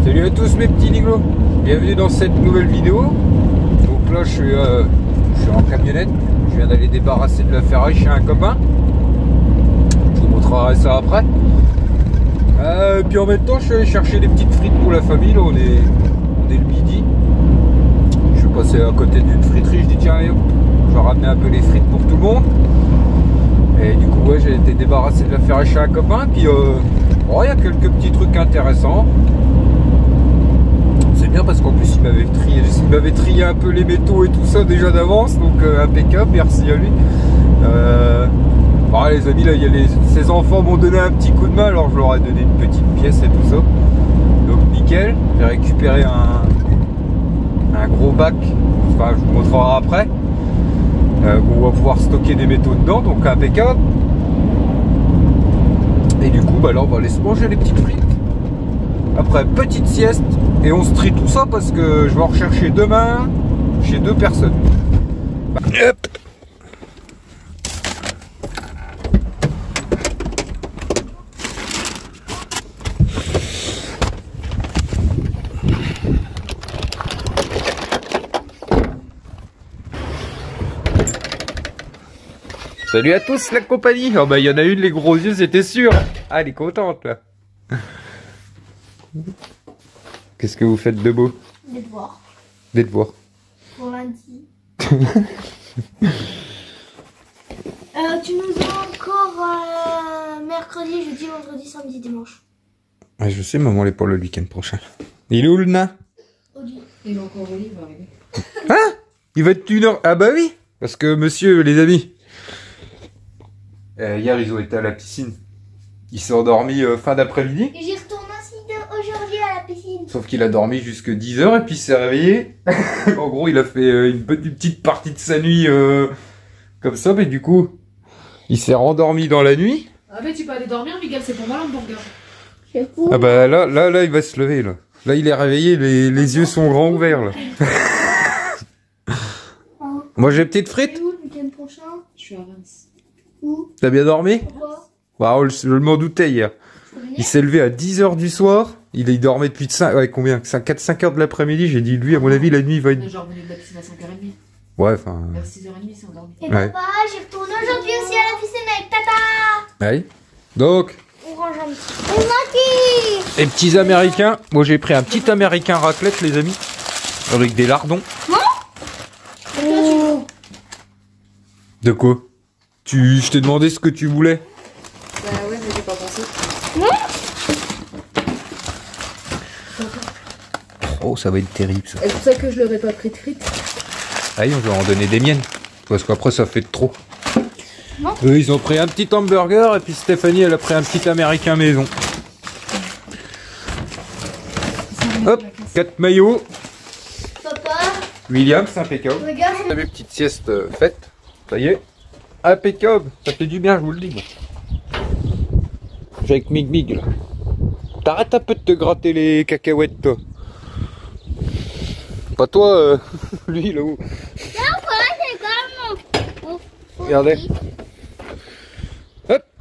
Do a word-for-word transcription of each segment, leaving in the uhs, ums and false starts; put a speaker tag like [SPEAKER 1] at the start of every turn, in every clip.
[SPEAKER 1] Salut à tous mes petits liglos, bienvenue dans cette nouvelle vidéo. Donc là je suis, euh, je suis en camionnette, je viens d'aller débarrasser de la ferraille chez un copain. Je vous montrerai ça après. Euh, puis en même temps je suis allé chercher des petites frites pour la famille, là on est, on est le midi. Je suis passé à côté d'une friterie, je dis tiens allez, hop, je vais ramener un peu les frites pour tout le monde. Et du coup ouais, j'ai été débarrassé de la ferraille chez un copain, puis euh, oh, il y a quelques petits trucs intéressants. C'est bien parce qu'en plus il m'avait trié, il m'avait trié un peu les métaux et tout ça déjà d'avance, donc euh, impeccable, merci à lui. Euh, bon, les amis, là, il y a les, ses enfants m'ont donné un petit coup de main, alors je leur ai donné une petite pièce et tout ça. Donc nickel, j'ai récupéré un, un gros bac, enfin je vous montrerai après. Euh, où on va pouvoir stocker des métaux dedans, donc impeccable. Et du coup, bah là on va aller se manger les petites frites. Après, petite sieste, et on se trie tout ça parce que je vais en rechercher demain chez deux personnes. Bah, hop. Salut à tous la compagnie. Oh bah il y en a une, les gros yeux, c'était sûr. Ah, elle est contente là. Qu'est-ce que vous faites de beau?
[SPEAKER 2] Des devoirs.
[SPEAKER 1] Des devoirs.
[SPEAKER 2] Pour lundi. euh, tu nous as encore euh, mercredi, jeudi, vendredi, samedi, dimanche.
[SPEAKER 1] Ouais, je sais, maman, elle est pour le week-end prochain. Il est où le nain?
[SPEAKER 2] Il est encore au lit, il va arriver.
[SPEAKER 1] Hein? Il va être une heure. Ah bah oui. Parce que monsieur, les amis, euh, hier ils ont été à la piscine. Il s'est endormi euh, fin d'après-midi.
[SPEAKER 2] Et j'y retourne aussi aujourd'hui à la piscine.
[SPEAKER 1] Sauf qu'il a dormi jusque dix heures et puis il s'est réveillé. En gros, il a fait euh, une petite partie de sa nuit euh, comme ça, mais du coup, il s'est rendormi dans la nuit.
[SPEAKER 3] Ah mais tu peux aller dormir, Miguel, c'est pour moi l'hamburger.
[SPEAKER 2] C'est fou.
[SPEAKER 1] Ah bah là, là, là, il va se lever là. Là, il est réveillé, les, les yeux sont grands ouverts là. Moi, j'ai petites frites.
[SPEAKER 2] Où le week-end prochain?
[SPEAKER 3] Je suis à Reims.
[SPEAKER 2] Où?
[SPEAKER 1] T'as bien dormi?
[SPEAKER 2] Pourquoi?
[SPEAKER 1] Waouh, je m'en doutais hier. Il s'est levé à dix heures du soir. Il, il dormait depuis cinq, ouais, combien? quatre cinq heures de l'après-midi. J'ai dit, lui, à mon avis, la nuit, il va être.
[SPEAKER 3] On est genre venu de la piscine à cinq heures trente.
[SPEAKER 1] Ouais, enfin.
[SPEAKER 3] Vers six heures trente, c'est endormi.
[SPEAKER 2] Et
[SPEAKER 1] Ouais.
[SPEAKER 2] papa, j'y retourne aujourd'hui aussi à la piscine avec Tata.
[SPEAKER 1] Ouais. Donc,
[SPEAKER 2] On range un petit. Et Maki.
[SPEAKER 1] les petits américains. Moi, j'ai pris un petit américain raclette, les amis. Avec des lardons.
[SPEAKER 2] Oh.
[SPEAKER 1] De quoi? Tu, je t'ai demandé ce que tu voulais.
[SPEAKER 3] Bah ouais, mais j'ai pas pensé.
[SPEAKER 1] Oh, ça va être terrible, ça.
[SPEAKER 3] C'est pour ça que je leur ai pas pris de frites.
[SPEAKER 1] Allez, on va en donner des miennes. Parce qu'après, ça fait de trop.
[SPEAKER 2] Non.
[SPEAKER 1] Eux, ils ont pris un petit hamburger et puis Stéphanie, elle a pris un petit américain maison. Hop, quatre maillots.
[SPEAKER 2] Papa,
[SPEAKER 1] William, c'est impeccable.
[SPEAKER 2] regarde.
[SPEAKER 1] On a vu petite sieste euh, faite. Ça y est. Impeccable. Ça fait du bien, je vous le dis. moi. Je suis avec Mig Mig, là. T'arrêtes un peu de te gratter les cacahuètes, toi. Pas toi, euh, lui, là-haut. Regardez. Hop.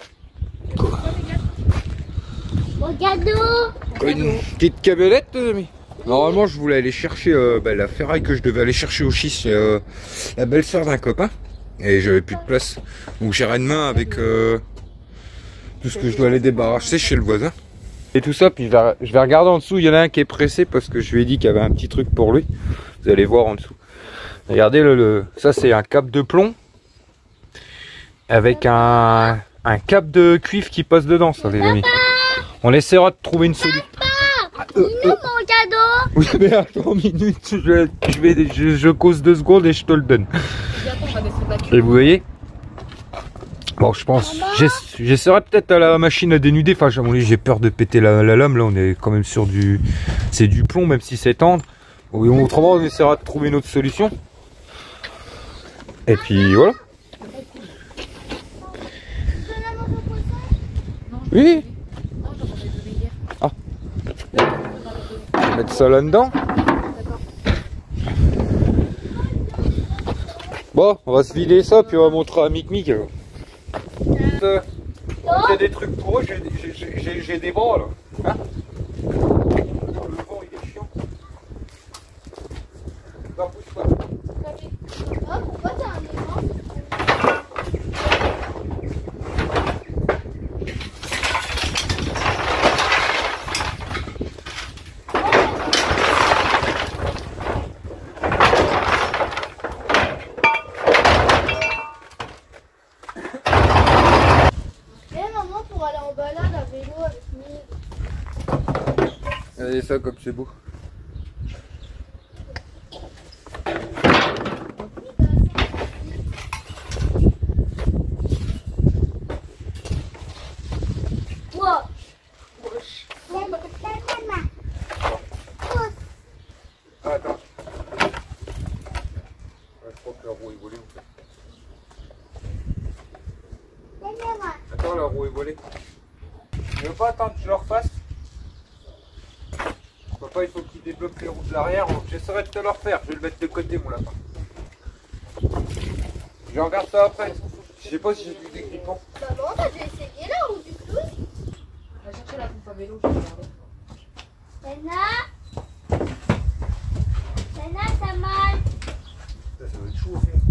[SPEAKER 2] Regarde.
[SPEAKER 1] Une petite camionnette, les amis. Normalement, je voulais aller chercher euh, bah, la ferraille que je devais aller chercher au schiste chez euh, la belle-sœur d'un copain. Et j'avais plus de place. Donc j'irai demain avec euh, tout ce que je dois aller débarrasser chez le voisin. Et tout ça, puis je vais, je vais regarder en dessous. Il y en a un qui est pressé parce que je lui ai dit qu'il y avait un petit truc pour lui. Vous allez voir en dessous. Regardez, le, le ça c'est un câble de plomb. Avec un, un câble de cuivre qui passe dedans, ça, les amis. On essaiera de trouver une solution.
[SPEAKER 2] Euh, euh. Mon cadeau.
[SPEAKER 1] Oui, mais attends une minute, je, je, vais, je, je cause deux secondes et je te le donne. Et vous voyez? Bon, je pense, j'essaierai peut-être à la machine à dénuder. Enfin, j'ai peur de péter la, la lame. Là, on est quand même sur du, c'est du plomb, même si c'est tendre. Autrement, on essaiera de trouver une autre solution. Et puis voilà. Oui. Ah. On va mettre ça là-dedans. Bon, on va se vider ça, puis on va montrer à Mic Mic. Alors. Euh, il y a des trucs pour eux, j'ai des bras là. Hein, Regardez ça comme c'est beau.
[SPEAKER 2] Wow.
[SPEAKER 1] Ah, attends. Ouais, je crois que la roue est volée en fait. Attends, la roue est volée. Tu veux pas attendre que je le refasse? Papa, il faut qu'il débloque les roues de l'arrière. J'essaierai de te le refaire. Je vais le mettre de côté, mon lapin. Je regarde ça après. Je sais pas si j'ai du dégrippant.
[SPEAKER 2] Maman, t'as déjà essayé là ou du clown?
[SPEAKER 3] On va chercher la pompe à vélo, je vais regarder.
[SPEAKER 2] Lena Lena, t'as mal?
[SPEAKER 1] Ça, ça va être chaud à faire.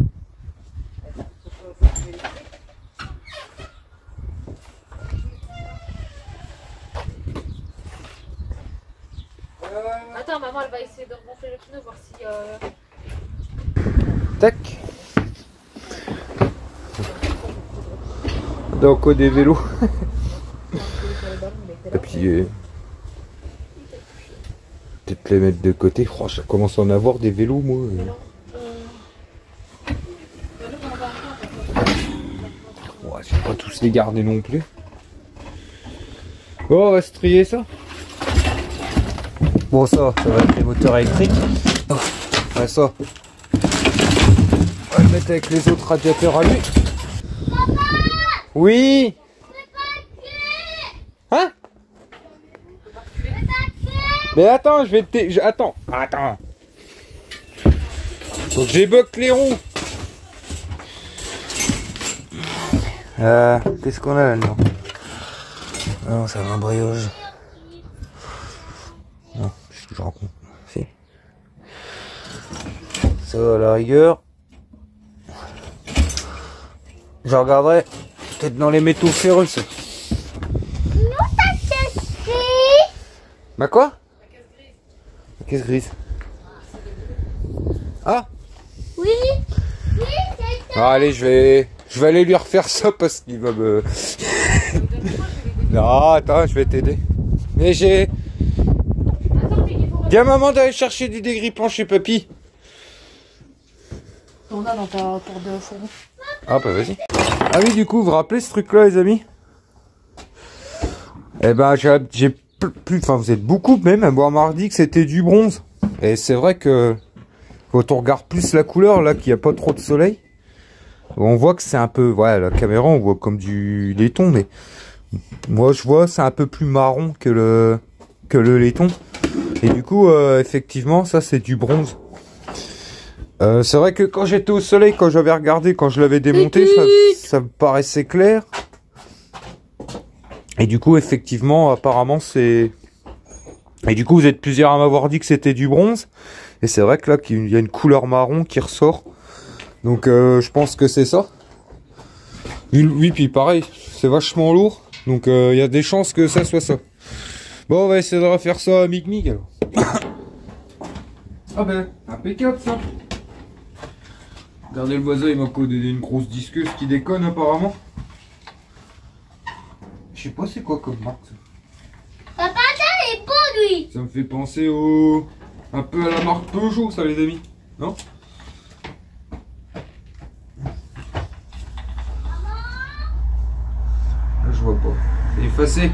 [SPEAKER 3] Attends, maman, elle va essayer de remonter le pneu, voir si... Euh...
[SPEAKER 1] Tac. Donc au des vélos. Et puis euh, peut-être les mettre de côté. Oh, je commence à en avoir des vélos moi. Ouais, je vais pas tous les garder non plus. Bon, on va se trier ça. Bon, ça, ça va être les moteurs électriques. Oh, ouais, ça. On va le mettre avec les autres radiateurs à lui.
[SPEAKER 2] Papa!
[SPEAKER 1] Oui. Hein? Mais attends, je vais te... je- Attends, attends. Donc j'évoque les roues. Euh, qu'est-ce qu'on a là-dedans? Non, ça va un brioche. Non, qu'est-ce que je raconte? Si. Ça à la rigueur. Je regarderai peut-être dans les métaux ferreux. Ça. Bah quoi? La caisse grise. Ah?
[SPEAKER 2] Oui, oui, c'est ça.
[SPEAKER 1] Ah, allez, je vais, je vais aller lui refaire ça parce qu'il va me. Non, attends, je vais t'aider. Mais j'ai. Viens maman d'aller chercher du dégrippant chez papy.
[SPEAKER 3] On a dans ta porte de fourgon.
[SPEAKER 1] Ah bah vas-y. Ah oui, du coup, vous vous rappelez ce truc-là, les amis? Eh ben, j'ai, j'ai plus, enfin, vous êtes beaucoup même à m'avoir dit que c'était du bronze. Et c'est vrai que quand on regarde plus la couleur, là, qu'il n'y a pas trop de soleil, on voit que c'est un peu, ouais, la caméra, on voit comme du laiton, mais moi, je vois, c'est un peu plus marron que le, que le laiton. Et du coup, euh, effectivement, ça, c'est du bronze. Euh, c'est vrai que quand j'étais au soleil, quand j'avais regardé, quand je l'avais démonté, ça, ça me paraissait clair. Et du coup, effectivement, apparemment, c'est... Et du coup, vous êtes plusieurs à m'avoir dit que c'était du bronze. Et c'est vrai que là, il y a une couleur marron qui ressort. Donc, euh, je pense que c'est ça. Oui, puis pareil, c'est vachement lourd. Donc, euh, il y a des chances que ça soit ça. Bon, on va essayer de refaire ça à Mic-Mic, alors. Ah ben, impeccable, ça. Regardez, le voisin, il m'a codé une grosse disqueuse qui déconne, apparemment. Je sais pas c'est quoi comme marque, ça.
[SPEAKER 2] Papa, ça est beau, lui.
[SPEAKER 1] Ça me fait penser au... un peu à la marque Peugeot, ça, les amis. Non? Là, je vois pas. C'est effacé.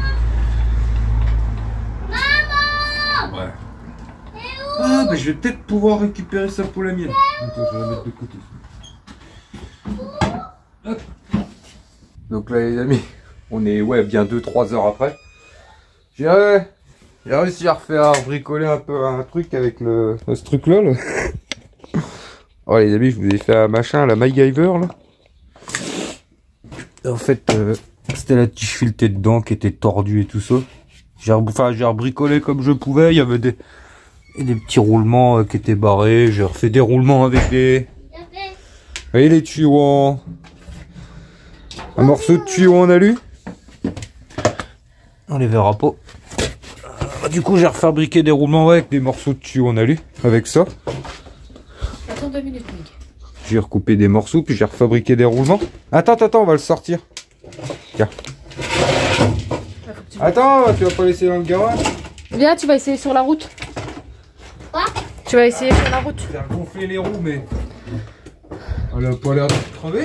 [SPEAKER 2] Maman.
[SPEAKER 1] Ouais. Ah, bah je vais peut-être pouvoir récupérer ça pour la mienne. Attends, je vais la mettre de côté. Hop. Donc là, les amis, on est ouais bien deux trois heures après. J'ai euh, réussi à refaire, à bricoler un peu un truc avec le ce truc là. là. Oh les amis, je vous ai fait un machin, la MacGyver là. En fait, euh, c'était la tige filetée dedans qui était tordue et tout ça. J'ai enfin, j'ai rebricolé comme je pouvais. Il y avait des, des petits roulements euh, qui étaient barrés. J'ai refait des roulements avec des... Vous voyez les tuyaux en... Un morceau de tuyau en alu. On les verra pas. Euh, du coup, j'ai refabriqué des roulements avec des morceaux de tuyau en alu. Avec ça.
[SPEAKER 3] Attends deux minutes, Mick.
[SPEAKER 1] J'ai recoupé des morceaux, puis j'ai refabriqué des roulements. Attends, attends, on va le sortir. Tiens.
[SPEAKER 3] Ah, faut que tu...
[SPEAKER 1] Attends, tu vas pas laisser dans le garage.
[SPEAKER 3] Viens, tu vas essayer sur la route.
[SPEAKER 2] Quoi?
[SPEAKER 3] Tu vas essayer sur la route.
[SPEAKER 1] Faire gonfler les roues, mais elle a pas l'air de crever.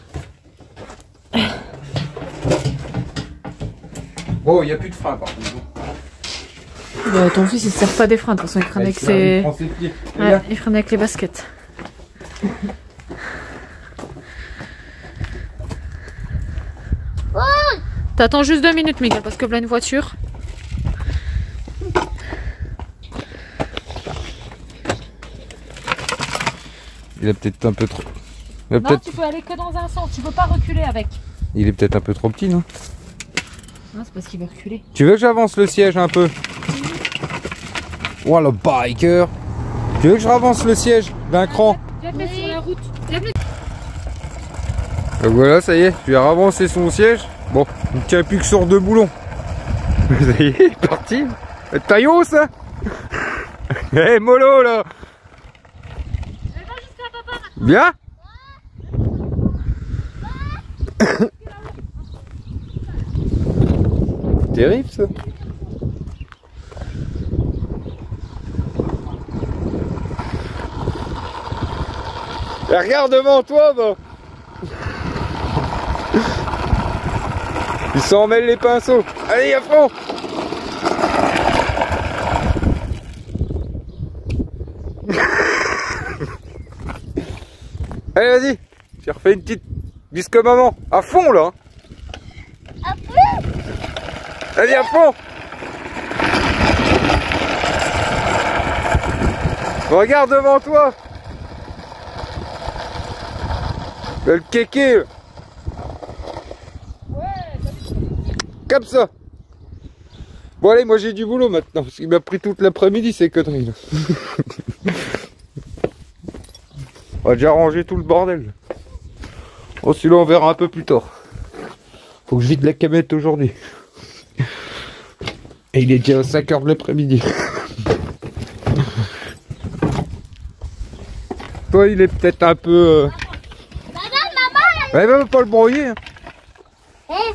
[SPEAKER 1] Bon, il n'y a plus de frein par contre.
[SPEAKER 3] Bah, ton fils il se sert pas des freins, de toute façon il freine avec
[SPEAKER 1] Il
[SPEAKER 3] ses...
[SPEAKER 1] prend ses pieds.
[SPEAKER 3] Ouais, il freine avec les baskets. T'attends juste deux minutes, Miguel, parce que là une voiture.
[SPEAKER 1] Il est peut-être un peu trop. Il est
[SPEAKER 3] Non,
[SPEAKER 1] peut-être
[SPEAKER 3] tu peux aller que dans un sens, tu peux pas reculer avec.
[SPEAKER 1] il est peut-être un peu trop petit, non?
[SPEAKER 3] Non, c'est parce qu'il veut reculer.
[SPEAKER 1] Tu veux que j'avance le siège un peu? Oh le biker! Tu veux que je ravance le siège d'un cran?
[SPEAKER 3] Viens te mettre sur la route. Viens te mettre...
[SPEAKER 1] Donc voilà, ça y est, tu as ravancé son siège. Bon, il ne tient plus que sur deux boulons. Ça y est, il est parti. Taillot ça. Hé hey, mollo là. Bien. Terrible ça. Et regarde devant toi, bah. Il s'en mêle les pinceaux. Allez, à fond. Allez, vas-y. J'ai refait une petite bisque maman. À fond, là.
[SPEAKER 2] À fond.
[SPEAKER 1] Allez, à fond. Regarde devant toi. Le kéké, là. Comme ça. Bon allez, moi j'ai du boulot maintenant, parce qu'il m'a pris toute l'après-midi ces conneries là. On va déjà ranger tout le bordel. Oh celui-là on verra un peu plus tard. Faut que je vide la camette aujourd'hui. Et il est déjà cinq heures de l'après-midi. Toi il est peut-être un peu... Euh...
[SPEAKER 2] Maman, maman.
[SPEAKER 1] Ouais, va pas le brouiller. Hein.
[SPEAKER 2] Eh.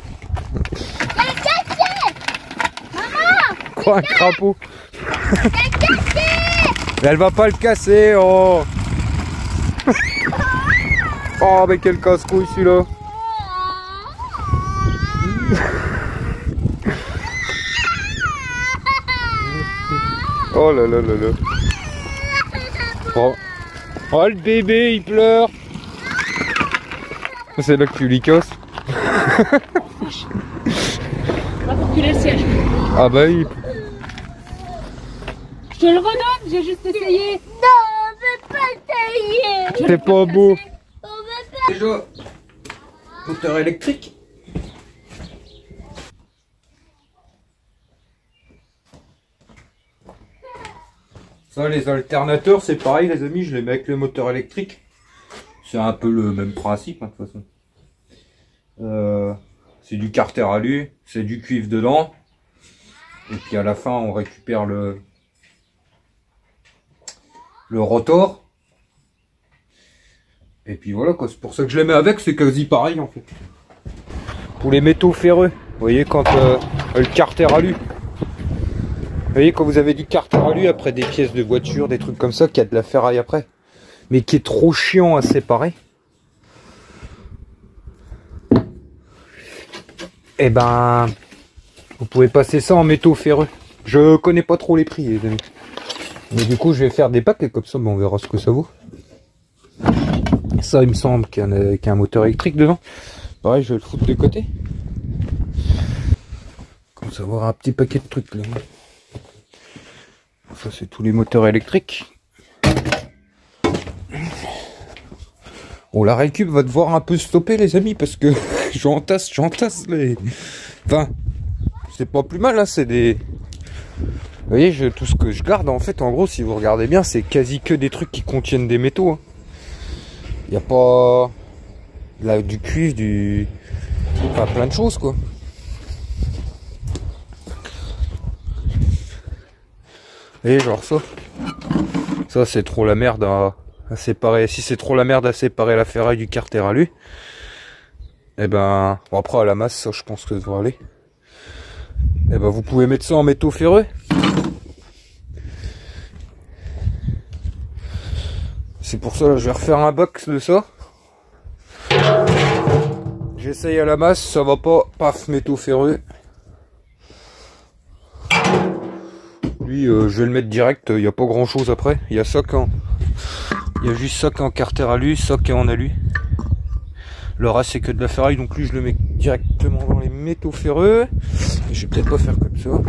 [SPEAKER 1] Oh, un crapaud. Mais elle va pas le casser, oh. Oh, mais quel casse-couille celui-là. Oh là là là là. Oh. Oh, le bébé, il pleure. C'est là que tu lui casses.
[SPEAKER 3] On va reculer le siège.
[SPEAKER 1] Ah bah oui.
[SPEAKER 3] Je te le redonne, j'ai juste essayé.
[SPEAKER 2] Non, on veut pas essayer.
[SPEAKER 1] C'est pas beau.
[SPEAKER 2] On veut pas.
[SPEAKER 1] Déjà, moteur électrique. Ça, les alternateurs, c'est pareil, les amis, je les mets avec le moteur électrique. C'est un peu le même principe, hein, de toute façon. Euh, c'est du carter alu, c'est du cuivre dedans. Et puis à la fin, on récupère le, le rotor. Et puis voilà, quoi. C'est pour ça que je les mets avec, c'est quasi pareil en fait. Pour les métaux ferreux, vous voyez, quand euh, le carter alu. Vous voyez, quand vous avez du carter alu après des pièces de voiture, des trucs comme ça, qu'il y a de la ferraille après. Mais qui est trop chiant à séparer. Et ben, vous pouvez passer ça en métaux ferreux. Je connais pas trop les prix, les amis. Mais du coup, je vais faire des packs et comme ça, ben, on verra ce que ça vaut. Ça, il me semble qu'il y, qu y a un moteur électrique dedans. Pareil, je vais le foutre de côté. Comme ça, avoir un petit paquet de trucs là. Ça, c'est tous les moteurs électriques. Bon, la récup va devoir un peu stopper, les amis, parce que j'entasse, j'entasse les... Enfin, c'est pas plus mal, hein, c'est des... Vous voyez, je, tout ce que je garde, en fait, en gros, si vous regardez bien, c'est quasi que des trucs qui contiennent des métaux. Hein. Il n'y a pas... Là, du cuivre, du... Enfin, plein de choses, quoi. Et genre ça. Ça, c'est trop la merde à... à séparer. Si c'est trop la merde à séparer la ferraille du carter alu, et ben, bon après à la masse, ça je pense que ça devrait aller. Et ben vous pouvez mettre ça en métaux ferreux. C'est pour ça là, je vais refaire un box de ça. J'essaye à la masse, ça va pas. Paf, métaux ferreux. Lui, euh, je vais le mettre direct, il n'y a pas grand chose après. Il y a ça quand. Il y a juste ça qui est en carter alu, ça qui est en alu. Le reste c'est que de la ferraille, donc lui je le mets directement dans les métaux ferreux. Et je vais peut-être pas faire comme ça.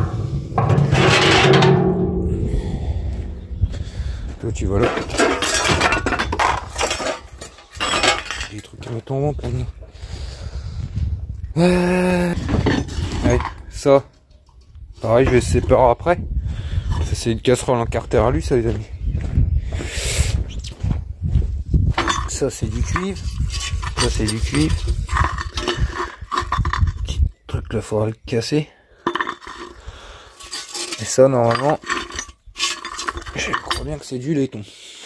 [SPEAKER 1] Toi tu vois là. Des trucs à mettre en vente maintenant. Euh... Allez, ça. Pareil, je vais se séparer après. Ça c'est une casserole en carter alu, ça les amis. Ça c'est du cuivre. Ça c'est du cuivre. Petit truc là, faudra le casser. Et ça normalement, je crois bien que c'est du laiton.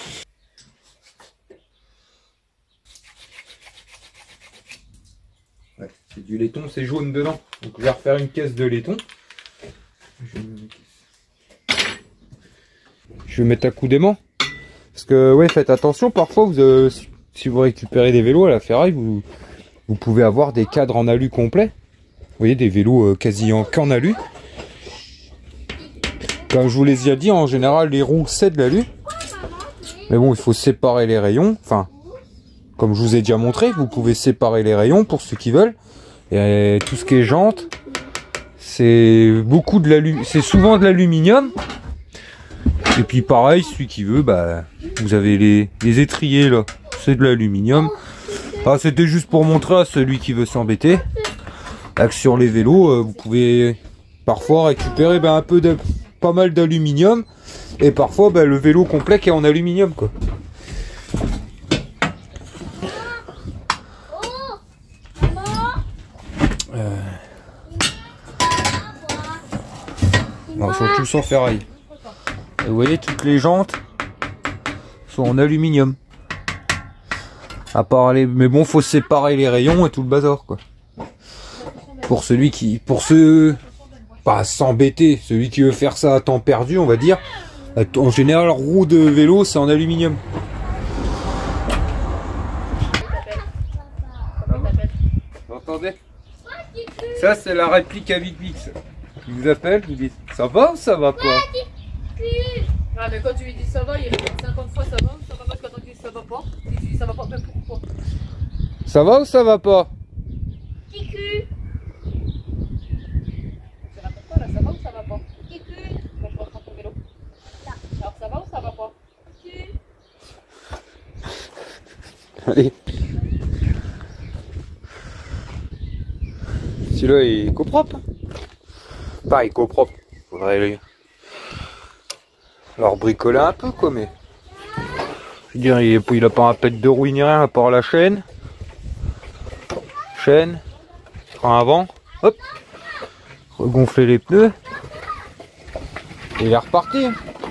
[SPEAKER 1] Ouais, c'est du laiton, c'est jaune dedans. Donc je vais refaire une caisse de laiton. Je vais mettre à coup d'aimant. Parce que ouais, faites attention, parfois vous euh, si vous récupérez des vélos à la ferraille, vous, vous pouvez avoir des cadres en alu complet. Vous voyez, des vélos euh, quasi en qu'en alu. Comme je vous l'ai déjà dit, en général, les roues, c'est de l'alu. Mais bon, il faut séparer les rayons. Enfin, comme je vous ai déjà montré, vous pouvez séparer les rayons pour ceux qui veulent. Et tout ce qui est jante, c'est beaucoup de l'alu. C'est souvent de l'aluminium. Et puis pareil, celui qui veut, bah, vous avez les, les étriers là. C'est de l'aluminium. Ah, c'était juste pour montrer à celui qui veut s'embêter que sur les vélos, euh, vous pouvez parfois récupérer ben, un peu de pas mal d'aluminium et parfois ben, le vélo complet qui est en aluminium quoi. Euh... Bon, ils sont tous en ferraille. Et vous voyez, toutes les jantes sont en aluminium. À part les... Mais bon, faut séparer les rayons et tout le bazar, quoi. Pour celui qui... Pour ceux... Pas s'embêter. Celui qui veut faire ça à temps perdu, on va dire. En général, roue de vélo, c'est en aluminium. Vous entendez? Ça, c'est la réplique à Vix. Il vous appelle, vous dites ça va ou ça va pas?
[SPEAKER 3] Ah, mais quand tu lui dis ça va, il répète cinquante fois ça va ou ça va pas, parce que quand tu dis ça va pas, il dit ça va pas, mais pourquoi?
[SPEAKER 1] Ça va ou ça va pas?
[SPEAKER 2] Petit cul.
[SPEAKER 3] Tu répètes pas là, ça va ou ça va pas?
[SPEAKER 2] Petit cul.
[SPEAKER 3] Quand je reprends ton vélo. Alors ça va ou ça va pas?
[SPEAKER 2] Cul.
[SPEAKER 1] Allez. Celui-là il est copropre. Pas il est copropre. Faudrait le... Alors bricoler un peu quoi, mais je veux dire, il, est... il a pas un pet de rouille ni rien à part la chaîne. Chaîne. Frein avant. Hop. Regonfler les pneus. Et il est reparti.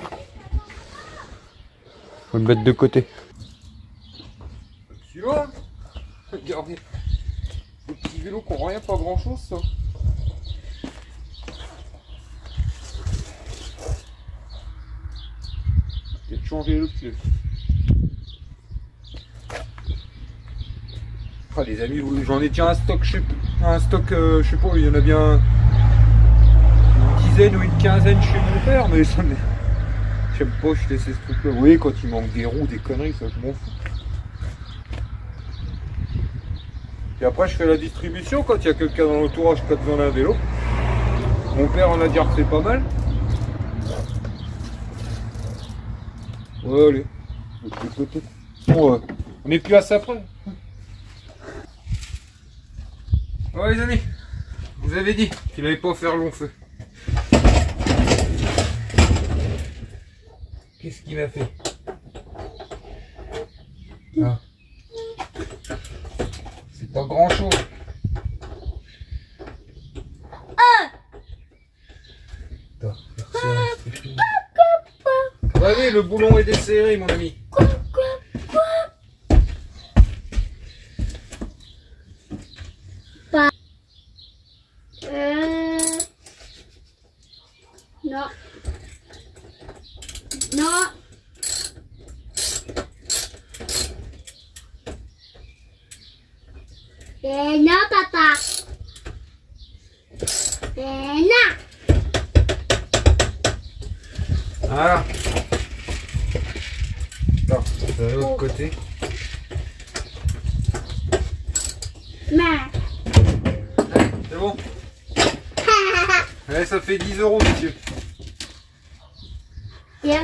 [SPEAKER 1] Faut le mettre de côté. Celui-là, regardez. Des petits vélos qui n'ont rien, pas grand chose ça. Peut-être changer le pneu. Ah les amis, j'en ai déjà un stock, je sais, un stock, euh, je sais pas, il y en a bien une dizaine ou une quinzaine chez mon père, mais ça me... J'aime pas je laisse ce truc là. Vous voyez, quand il manque des roues, des conneries, ça je m'en fous. Et après je fais la distribution quand il y a quelqu'un dans l'entourage qui a besoin d'un vélo. Mon père en a déjà refait pas mal. Ouais, allez, de l'autre côté. Bon, euh, on n'est plus à ça près. Ouais les amis, je vous avais dit qu'il n'allait pas faire long feu. Qu'est-ce qu'il m'a fait? Ah. C'est pas grand chose. Allez, le boulon est desserré mon ami.
[SPEAKER 2] Euh... Non. Non. Eh non, papa. Eh non.
[SPEAKER 1] Voilà. Attends, de l'autre
[SPEAKER 2] Oh.
[SPEAKER 1] côté.
[SPEAKER 2] Ma.
[SPEAKER 1] Allez, c'est bon. Allez, ça fait dix euros, monsieur.
[SPEAKER 2] Tiens.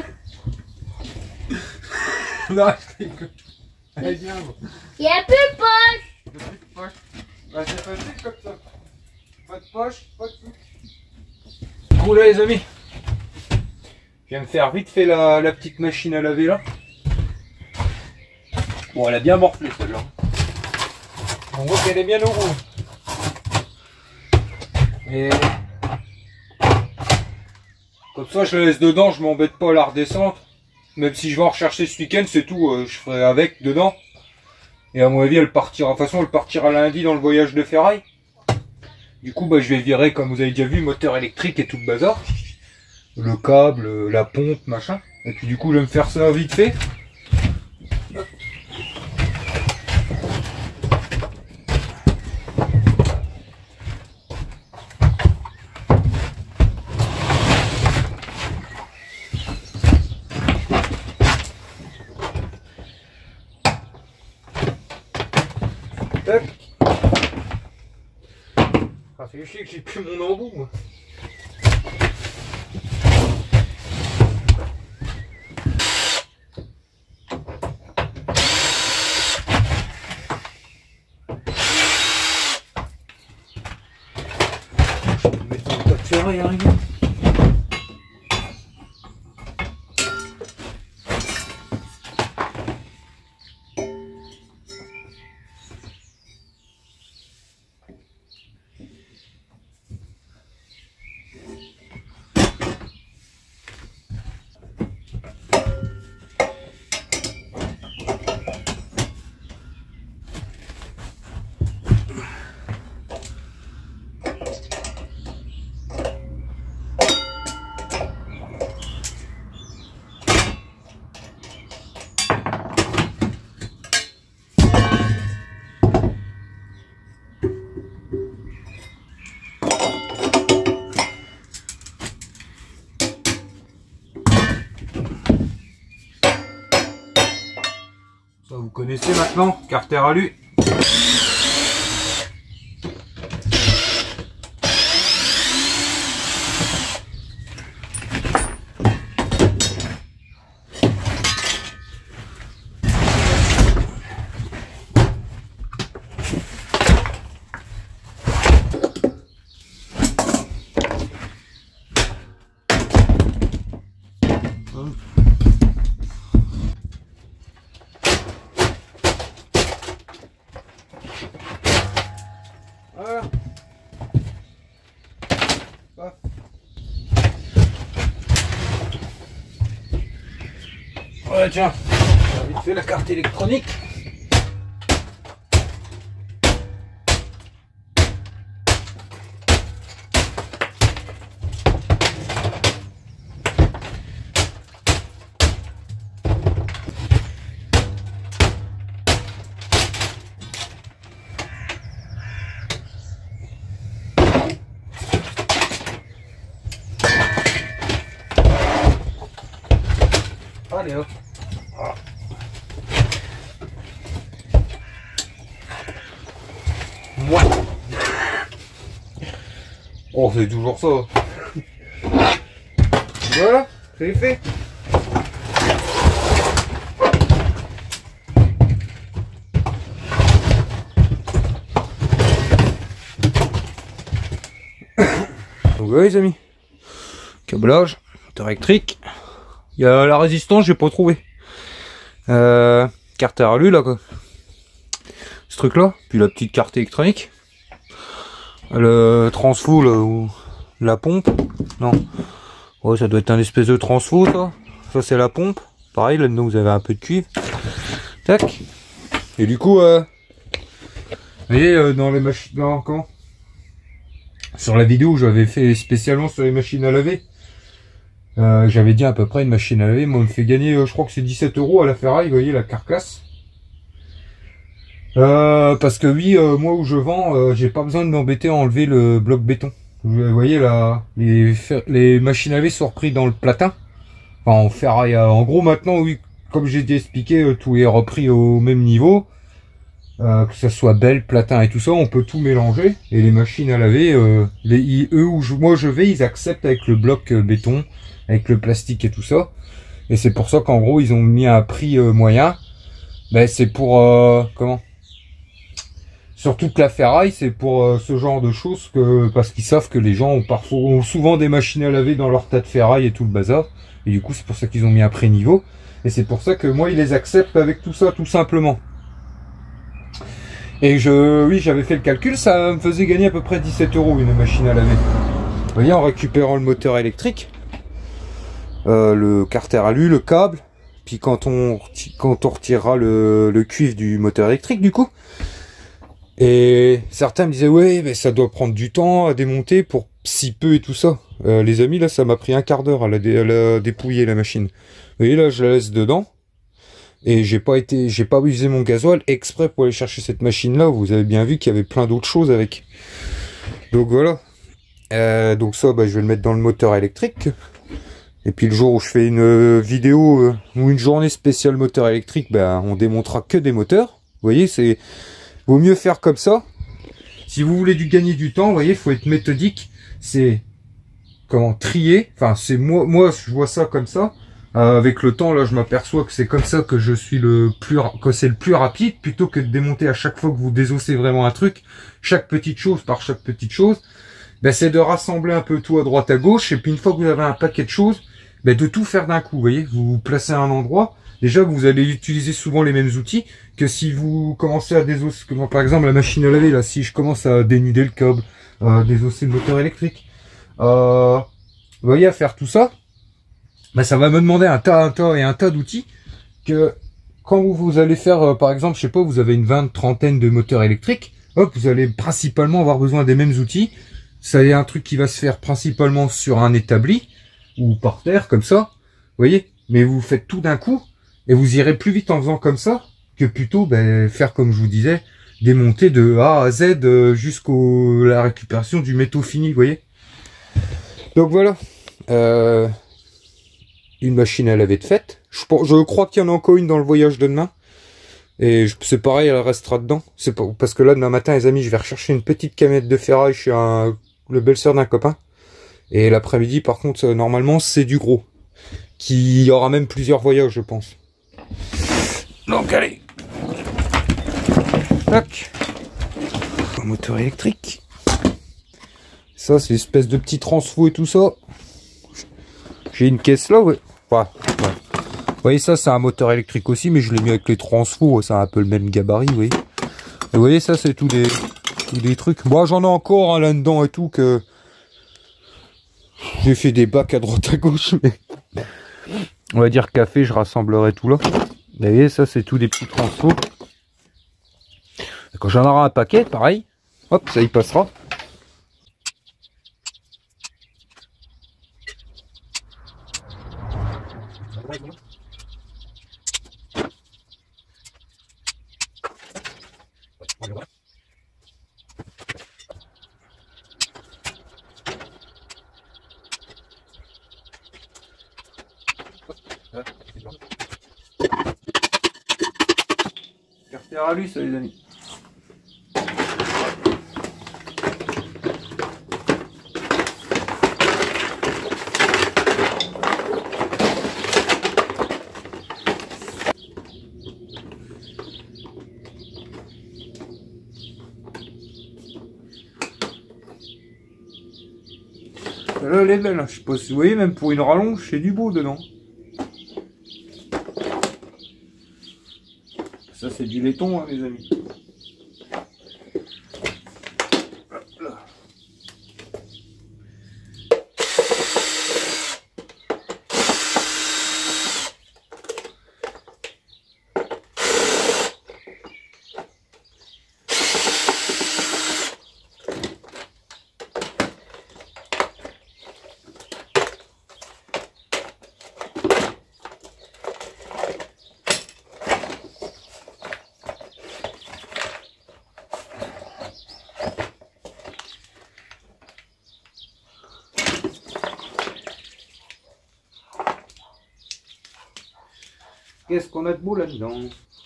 [SPEAKER 1] Non, je déconne. Allez, viens.
[SPEAKER 2] Il n'y a plus de poche.
[SPEAKER 1] Il n'y a plus de poche. Bah, c'est facile comme ça. Pas de poche, pas de tout. Bon, là, les amis. Je viens de faire vite fait la, la petite machine à laver là. Bon, elle a bien morflé celle-là. On voit qu'elle est bien au rouge. Et comme ça, je la laisse dedans, je m'embête pas à la redescendre. Même si je vais en rechercher ce week-end, c'est tout. Euh, je ferai avec dedans. Et à mon avis, elle partira. De toute façon, elle partira lundi dans le voyage de ferraille. Du coup, bah, je vais virer, comme vous avez déjà vu, moteur électrique et tout le bazar. Le câble, la pompe, machin. Et puis du coup, je vais me faire ça vite fait. Tac. Ça fait chier que j'ai plus mon embout, moi. Je peux mettre un tas de ferraille à rigueur. Ça vous connaissez maintenant, carter alu. Voilà. Hop. Voilà, tiens, j'ai vite fait la carte électronique. Allez hop. Voilà. Moi. Oh, c'est toujours ça. Voilà, c'est fait. Donc voilà les amis. Câblage, moteur électrique. Il y a la résistance, j'ai pas trouvé. Euh, carte à alu là quoi. Ce truc là. Puis la petite carte électronique. Le transfo là, ou la pompe. Non. Ouais, ça doit être un espèce de transfo ça. Ça c'est la pompe. Pareil, là dedans vous avez un peu de cuivre. Tac. Et du coup, euh, vous voyez, euh, dans les machines. Non, quand sur la vidéo où j'avais fait spécialement sur les machines à laver. Euh, j'avais dit à peu près une machine à laver, moi on me fait gagner, euh, je crois que c'est dix-sept euros à la ferraille, vous voyez la carcasse. Euh, parce que oui, euh, moi où je vends, euh, j'ai pas besoin de m'embêter à enlever le bloc béton. Vous voyez là, les, fer les machines à laver sont repris dans le platin. Enfin, en ferraille. En gros, maintenant, oui, comme j'ai déjà expliqué, euh, tout est repris au même niveau. Euh, que ce soit belle, platin et tout ça, on peut tout mélanger. Et les machines à laver, euh, les, ils, eux où je, moi je vais, ils acceptent avec le bloc euh, béton, avec le plastique et tout ça. Et c'est pour ça qu'en gros, ils ont mis un prix euh, moyen. Ben, c'est pour... Euh, comment Surtout que la ferraille, c'est pour euh, ce genre de choses, que parce qu'ils savent que les gens ont parfois ont souvent des machines à laver dans leur tas de ferraille et tout le bazar. Et du coup, c'est pour ça qu'ils ont mis un prix niveau. Et c'est pour ça que moi, ils les acceptent avec tout ça, tout simplement. Et je, oui, j'avais fait le calcul, ça me faisait gagner à peu près dix-sept euros une machine à laver. Vous voyez, en récupérant le moteur électrique, euh, le carter alu, le câble, puis quand on, quand on retirera le, le cuivre du moteur électrique, du coup. Et certains me disaient, ouais, mais ça doit prendre du temps à démonter pour si peu et tout ça. Euh, les amis, là, ça m'a pris un quart d'heure à, à la dépouiller, la machine. Vous voyez, là, je la laisse dedans. Et j'ai pas été, j'ai pas usé mon gasoil exprès pour aller chercher cette machine-là. Vous avez bien vu qu'il y avait plein d'autres choses avec. Donc voilà. Euh, donc ça, bah, je vais le mettre dans le moteur électrique. Et puis le jour où je fais une vidéo euh, ou une journée spéciale moteur électrique, bah, on démontera que des moteurs. Vous voyez, c'est vaut mieux faire comme ça. Si vous voulez du gagner du temps, vous voyez, il faut être méthodique. C'est comment trier. Enfin, c'est moi, moi, je vois ça comme ça. Euh, avec le temps, là, je m'aperçois que c'est comme ça que je suis le plus, que c'est le plus rapide, plutôt que de démonter à chaque fois que vous désossez vraiment un truc, chaque petite chose par chaque petite chose. Ben, c'est de rassembler un peu tout à droite à gauche, et puis une fois que vous avez un paquet de choses, ben, de tout faire d'un coup. Vous voyez, vous vous placez à un endroit. Déjà, vous allez utiliser souvent les mêmes outils que si vous commencez à désosser, comme par exemple la machine à laver. Là, si je commence à dénuder le câble, euh, désosser le moteur électrique, euh, vous voyez, à faire tout ça. Ben, ça va me demander un tas, un tas et un tas d'outils que quand vous, vous allez faire, euh, par exemple, je sais pas, vous avez une vingt, trentaine de moteurs électriques, hop, vous allez principalement avoir besoin des mêmes outils. Ça est un truc qui va se faire principalement sur un établi ou par terre, comme ça, vous voyez. Mais vous faites tout d'un coup et vous irez plus vite en faisant comme ça que plutôt ben, faire comme je vous disais, démonter de A à Z euh, jusqu'au la récupération du métaux fini, vous voyez. Donc voilà. Euh... Une machine à laver de fête. Je, je crois qu'il y en a encore une dans le voyage de demain. Et c'est pareil, elle restera dedans. C'est parce que là, demain matin, les amis, je vais rechercher une petite camionnette de ferraille chez un, le belle-sœur d'un copain. Et l'après-midi, par contre, normalement, c'est du gros. Qui y aura même plusieurs voyages, je pense. Donc, allez. Tac. Un moteur électrique. Ça, c'est l'espèce de petit transfo et tout ça. J'ai une caisse là, ouais. Ouais, ouais. Vous voyez, ça, c'est un moteur électrique aussi, mais je l'ai mis avec les transfos. C'est un peu le même gabarit, vous voyez. Et vous voyez, ça, c'est tous des, tous des trucs. Moi, j'en ai encore hein, là-dedans et tout, que j'ai fait des bacs à droite à gauche, mais on va dire café, je rassemblerai tout là. Vous voyez, ça, c'est tous des petits transfos. Et quand j'en aurai un paquet, pareil, hop, ça y passera. Carter à lui, ça, les amis. Là, elle est belle, hein. Je sais pas si vous voyez, même pour une rallonge, c'est du beau dedans. Ça, c'est du laiton, hein, mes amis. Hop là. Qu'est-ce qu'on a de beau là-dedans?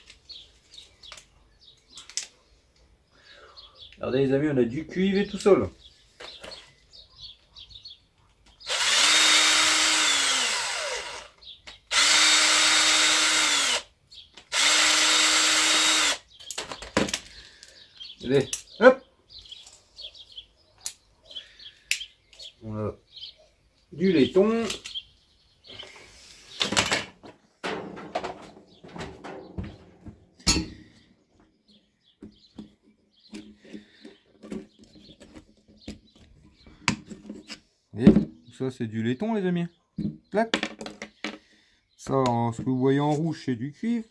[SPEAKER 1] Regardez les amis, on a du cuivre et tout ça là. Allez, hop. On a du laiton. Et ça c'est du laiton les amis. Clac. Ça, ce que vous voyez en rouge c'est du cuivre.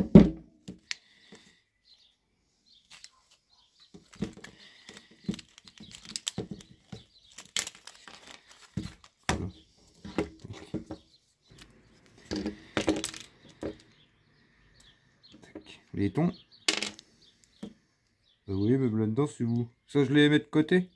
[SPEAKER 1] Laiton. Bah oui, mais là-dedans, c'est vous. Ça, je les mets de côté.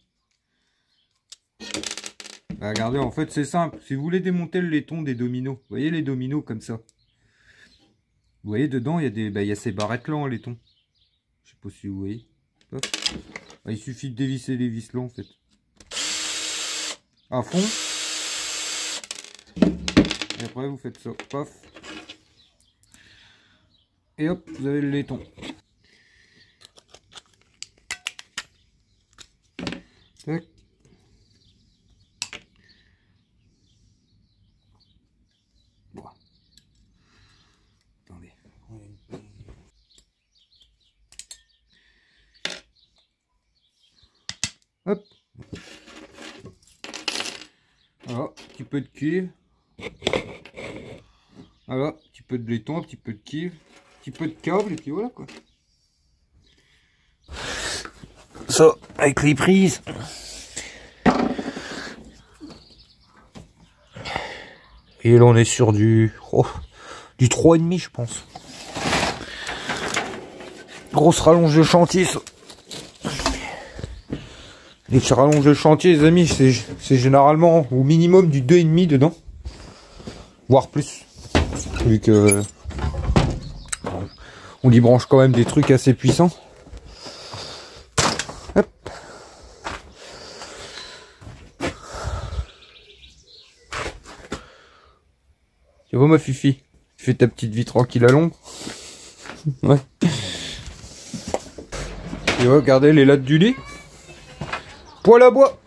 [SPEAKER 1] Bah, regardez, en fait, c'est simple. Si vous voulez démonter le laiton des dominos, vous voyez les dominos comme ça. Vous voyez, dedans, il y a des, bah, il y a ces barrettes-là en laiton. Je sais pas si vous voyez. Bah, il suffit de dévisser les vis là, en fait. À fond. Et après, vous faites ça. Paf. Et hop, vous avez le laiton. Tac. Bon. Attendez. Hop. Voilà, un petit peu de cuivre. Voilà, un petit peu de laiton, un petit peu de cuivre. Un petit peu de câble et puis voilà quoi. Ça avec les prises. Et là on est sur du oh, du trois virgule cinq je pense. Grosse rallonge de chantier ça. Les rallonges de chantier les amis c'est généralement au minimum du deux virgule cinq dedans. Voire plus. Vu que on y branche quand même des trucs assez puissants. Hop. Tu vois ma fifi, tu fais ta petite vie tranquille à l'ombre. Ouais. Et ouais, regardez les lattes du lit. Poêle à bois.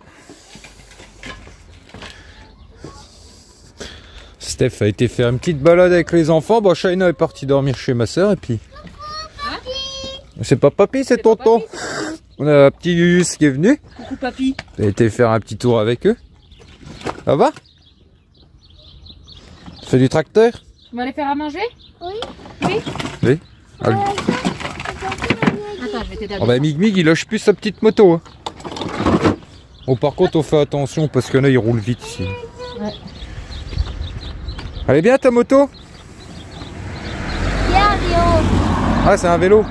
[SPEAKER 1] Steph a été faire une petite balade avec les enfants. Bon, Shaina est partie dormir chez ma soeur et puis... C'est pas papy, c'est tonton. Papy, on a un petit Lulus qui est venu.
[SPEAKER 3] Coucou papy.
[SPEAKER 1] J'ai été faire un petit tour avec eux. Ça va? Tu fais du tracteur?
[SPEAKER 3] Tu vas aller faire à manger?
[SPEAKER 2] Oui.
[SPEAKER 3] Oui.
[SPEAKER 1] Oui. Ah,
[SPEAKER 2] Euh,
[SPEAKER 3] Attends, je vais t'aider à
[SPEAKER 1] oh bah Mig Mig il lâche plus sa petite moto. Hein. Bon par contre on fait attention parce que là il roule vite ici.
[SPEAKER 3] Ouais.
[SPEAKER 1] Elle est bien ta moto?
[SPEAKER 2] Bien, Léo.
[SPEAKER 1] Ah c'est un vélo.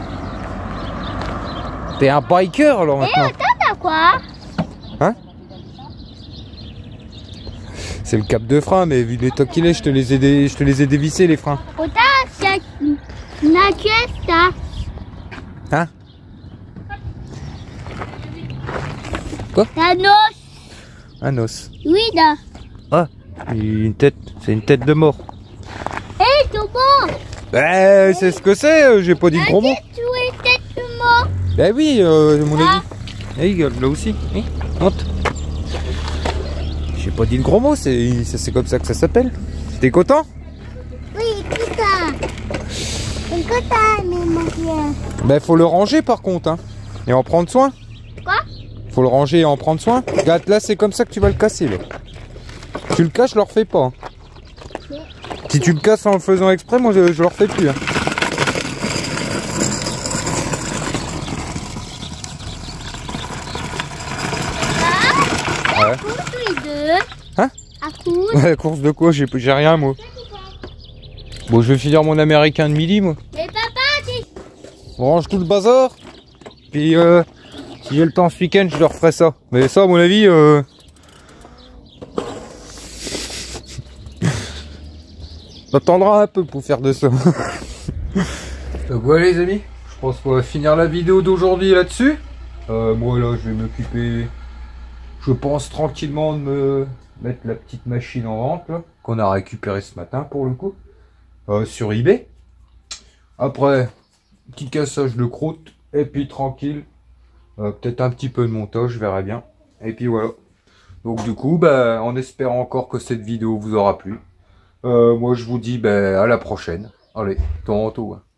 [SPEAKER 1] T'es un biker alors
[SPEAKER 2] Et
[SPEAKER 1] maintenant.
[SPEAKER 2] attends, t'as quoi?
[SPEAKER 1] Hein? C'est le cap de frein mais vu l'état qu'il est je te les ai dé... je te les ai dévissés les freins.
[SPEAKER 2] Ota, c'est una cuesta.
[SPEAKER 1] Hein? Quoi?
[SPEAKER 2] La noce.
[SPEAKER 1] Un os.
[SPEAKER 2] Oui, là.
[SPEAKER 1] Ah, une tête, c'est une tête de mort.
[SPEAKER 2] Hé, Tomo.
[SPEAKER 1] Eh, c'est ce que c'est, euh, j'ai pas dit le gros mot.
[SPEAKER 2] Tu es tête de mort.
[SPEAKER 1] Ben oui, euh, mon
[SPEAKER 2] Ah.
[SPEAKER 1] avis. Eh, regarde, là aussi. Eh, monte. J'ai pas dit le gros mot, c'est c'est comme ça que ça s'appelle. T'es content?
[SPEAKER 2] Oui, écoute ça. Écoute ça, mais mon Dieu.
[SPEAKER 1] Ben faut le ranger par contre, hein. Et en prendre soin.
[SPEAKER 2] Quoi?
[SPEAKER 1] Faut le ranger et en prendre soin. Regarde, là c'est comme ça que tu vas le casser, là. Tu le casses, je le refais pas. Hein.
[SPEAKER 2] Oui.
[SPEAKER 1] Si tu le casses en le faisant exprès, moi je, je le refais plus. Hein.
[SPEAKER 2] Ah,
[SPEAKER 1] Ouais.
[SPEAKER 2] cours tous les deux.
[SPEAKER 1] Hein?
[SPEAKER 2] À cours.
[SPEAKER 1] Ouais, course de quoi? J'ai j'ai rien moi. Bon, je vais finir mon américain de midi moi.
[SPEAKER 2] Mais papa, t'es...
[SPEAKER 1] On range tout le bazar. Puis euh, si j'ai le temps ce week-end, je leur ferai ça. Mais ça, à mon avis, euh... t'attendras un peu pour faire de ça. Donc voilà les amis, je pense qu'on va finir la vidéo d'aujourd'hui là-dessus. Euh, moi là je vais m'occuper, je pense tranquillement de me mettre la petite machine en vente là, qu'on a récupérée ce matin pour le coup, euh, sur eBay. Après, petit cassage de croûte, et puis tranquille, euh, peut-être un petit peu de montage, je verrai bien. Et puis voilà. Donc du coup, bah, en espérant encore que cette vidéo vous aura plu, euh, moi je vous dis bah, à la prochaine. Allez, tantôt.